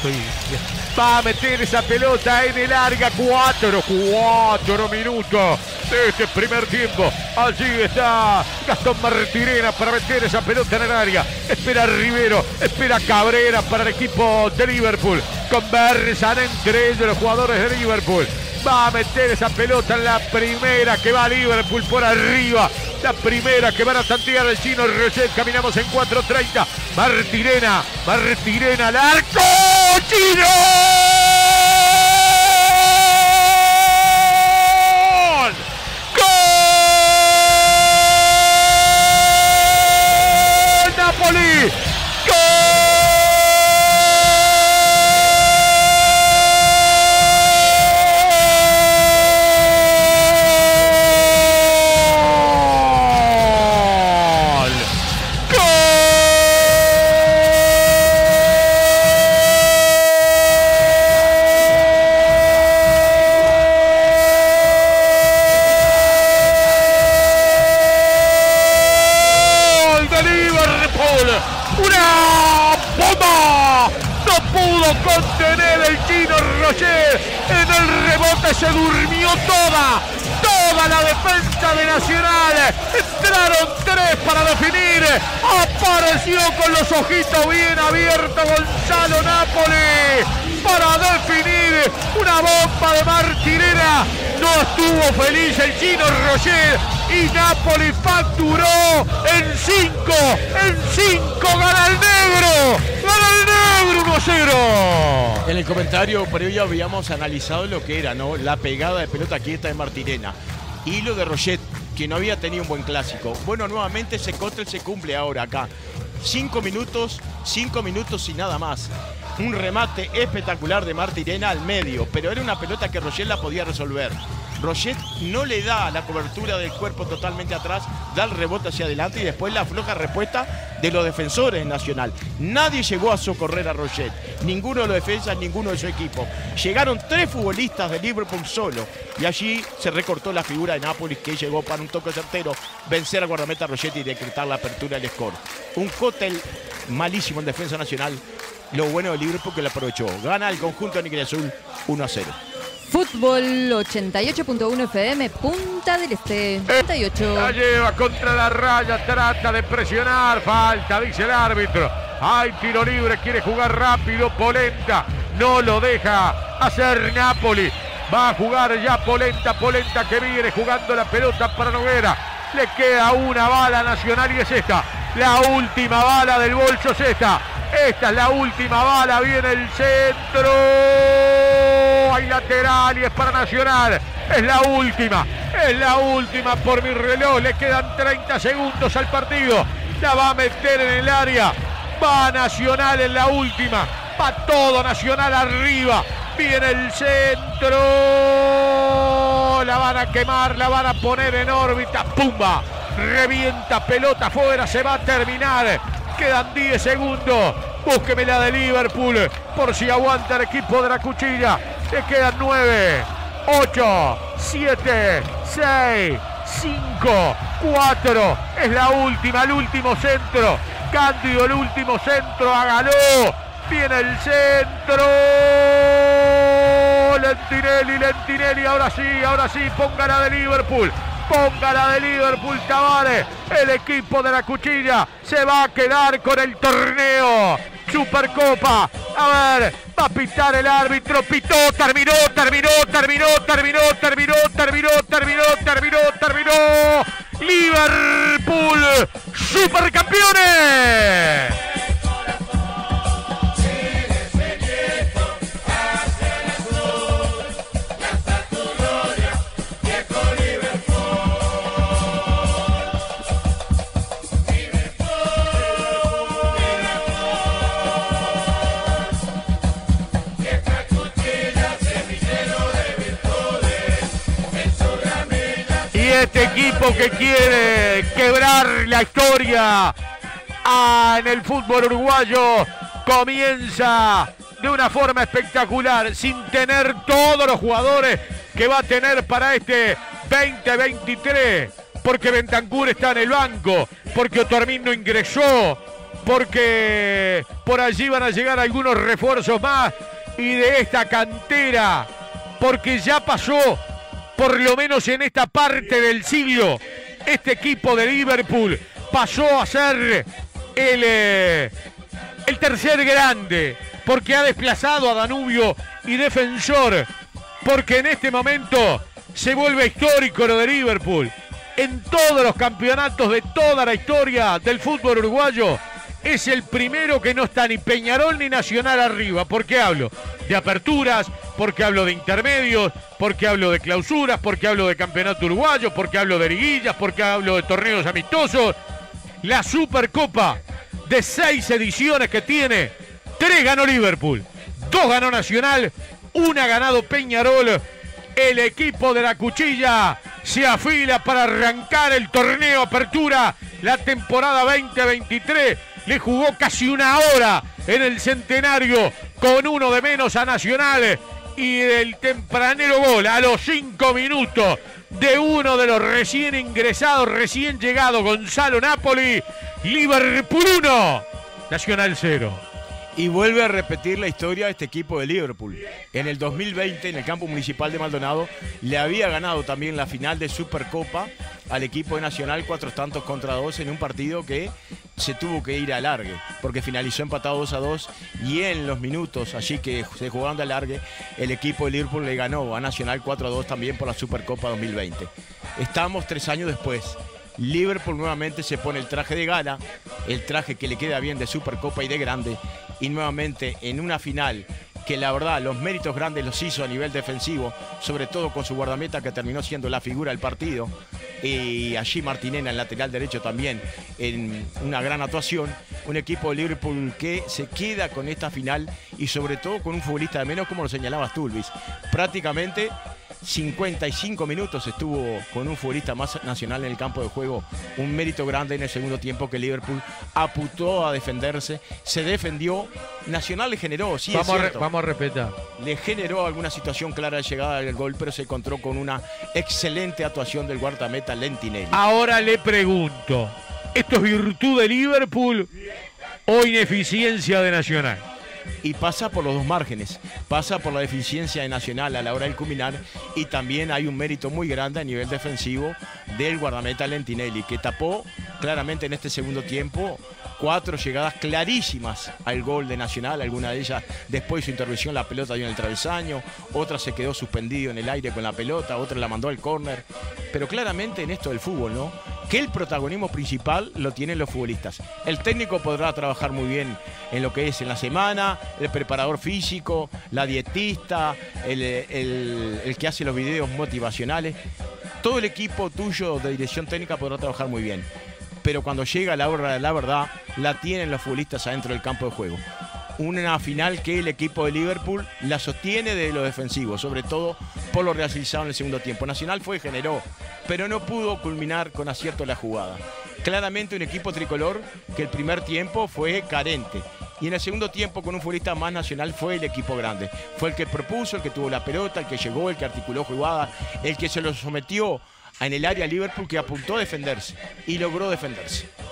Va a meter esa pelota en el área. 4 minutos de este primer tiempo. Allí está Gastón Martirena para meter esa pelota en el área. Espera Rivero, espera Cabrera para el equipo de Liverpool. Conversan entre ellos los jugadores de Liverpool. Va a meter esa pelota en la primera que va a Liverpool por arriba. La primera que van a tantear el chino Roget. Caminamos en 4:30. Martirena al arco. ¡Chino! ¡Gol! ¡Napoli! Contener el chino Roget. En el rebote se durmió toda la defensa de Nacional. Entraron 3 para definir. Apareció con los ojitos bien abiertos Gonzalo Napoli para definir. Una bomba de Martirena. No estuvo feliz el chino Roget y Napoli facturó en 5. Gana el negro. 1-0. En el comentario previo habíamos analizado lo que era, ¿no? La pegada de pelota quieta de Martirena y lo de Roget, que no había tenido un buen clásico. Bueno, nuevamente ese cóctel se cumple ahora acá. 5 minutos y nada más. Un remate espectacular de Martirena al medio, pero era una pelota que Roget la podía resolver. Roget no le da la cobertura del cuerpo totalmente atrás, da el rebote hacia adelante y después la floja respuesta de los defensores de Nacional. Nadie llegó a socorrer a Roget, ninguno de los defensas, ninguno de su equipo. Llegaron 3 futbolistas de Liverpool solo y allí se recortó la figura de Nápoles, que llegó para un toque certero, vencer al guardameta Roget y decretar la apertura del score. Un cóctel malísimo en defensa nacional. Lo bueno de Liverpool que lo aprovechó. Gana el conjunto de Azul 1-0. Fútbol 88.1 FM, Punta del Este. 88. La lleva contra la raya, trata de presionar. Falta, dice el árbitro. Hay tiro libre, quiere jugar rápido. Polenta no lo deja hacer Napoli. Va a jugar ya Polenta que viene jugando la pelota para Noguera. Le queda una bala Nacional y es esta. La última bala del bolso es esta. Esta es la última bala, viene el centro. Hay lateral y es para Nacional. Es la última por mi reloj. Le quedan 30 segundos al partido. La va a meter en el área. Va Nacional en la última. Va todo Nacional arriba. Viene el centro. La van a quemar, la van a poner en órbita. ¡Pumba! Revienta, pelota afuera, se va a terminar. Quedan 10 segundos. Búsqueme la de Liverpool por si aguanta el equipo de la cuchilla. Le quedan 9, 8, 7, 6, 5, 4. Es la última, el último centro. Cándido, el último centro. Hágalo. Viene el centro. Lentinelli. Ahora sí. Póngala de Liverpool. Tavares. El equipo de la cuchilla se va a quedar con el torneo. Supercopa. A ver, va a pitar el árbitro. Pitó, terminó. Liverpool, supercampeones. Este equipo que quiere quebrar la historia en el fútbol uruguayo comienza de una forma espectacular, sin tener todos los jugadores que va a tener para este 2023, porque Bentancur está en el banco, porque Otormin no ingresó. porque por allí van a llegar algunos refuerzos más y de esta cantera, porque ya pasó, por lo menos en esta parte del siglo, este equipo de Liverpool pasó a ser el tercer grande, porque ha desplazado a Danubio y Defensor, porque en este momento se vuelve histórico lo de Liverpool. En todos los campeonatos de toda la historia del fútbol uruguayo, es el primero que no está ni Peñarol ni Nacional arriba. ¿Por qué hablo? De aperturas, porque hablo de intermedios, porque hablo de clausuras, porque hablo de campeonato uruguayo, porque hablo de liguillas, porque hablo de torneos amistosos. La Supercopa de 6 ediciones que tiene, 3 ganó Liverpool, 2 ganó Nacional, 1 ha ganado Peñarol. El equipo de la Cuchilla se afila para arrancar el torneo Apertura, la temporada 2023. Le jugó casi 1 hora en el Centenario con 1 de menos a Nacional, y el tempranero gol a los 5 minutos de uno de los recién ingresados, recién llegado, Gonzalo Napoli. Liverpool 1, Nacional 0. Y vuelve a repetir la historia de este equipo de Liverpool. En el 2020, en el campo municipal de Maldonado, le había ganado también la final de Supercopa al equipo de Nacional 4-2 en un partido que se tuvo que ir a alargue, porque finalizó empatado 2-2, y en los minutos allí que se jugaron de alargue, el equipo de Liverpool le ganó a Nacional 4-2 también por la Supercopa 2020. Estamos 3 años después. Liverpool nuevamente se pone el traje de gala, el traje que le queda bien de Supercopa y de grande, y nuevamente en una final que la verdad los méritos grandes los hizo a nivel defensivo, sobre todo con su guardameta que terminó siendo la figura del partido, y allí Martinena, el lateral derecho, también en una gran actuación. Un equipo de Liverpool que se queda con esta final y sobre todo con un futbolista de menos, como lo señalabas tú, Luis. Prácticamente 55 minutos estuvo con un futbolista más Nacional en el campo de juego. Un mérito grande en el segundo tiempo, que Liverpool apuntó a defenderse, se defendió. Nacional le generó, sí, vamos a respetar. Le generó alguna situación clara de llegada del gol, pero se encontró con una excelente actuación del guardameta Lentinelli. Ahora le pregunto, ¿esto es virtud de Liverpool o ineficiencia de Nacional? Y pasa por los dos márgenes, pasa por la deficiencia de Nacional a la hora del culminar, y también hay un mérito muy grande a nivel defensivo del guardameta Lentinelli, que tapó claramente en este segundo tiempo 4 llegadas clarísimas al gol de Nacional, alguna de ellas después de su intervención la pelota dio en el travesaño, otra se quedó suspendido en el aire con la pelota, otra la mandó al córner, pero claramente en esto del fútbol, ¿no?, que el protagonismo principal lo tienen los futbolistas. El técnico podrá trabajar muy bien en lo que es en la semana, el preparador físico, la dietista, el que hace los videos motivacionales. Todo el equipo tuyo de dirección técnica podrá trabajar muy bien, pero cuando llega la hora de la verdad, la tienen los futbolistas adentro del campo de juego. Una final que el equipo de Liverpool la sostiene de lo defensivo, sobre todo por lo realizado en el segundo tiempo. Nacional generó, pero no pudo culminar con acierto la jugada. Claramente un equipo tricolor que el primer tiempo fue carente, y en el segundo tiempo, con un futbolista más Nacional, fue el equipo grande. Fue el que propuso, el que tuvo la pelota, el que llegó, el que articuló jugada, el que se lo sometió en el área a Liverpool, que apuntó a defenderse y logró defenderse.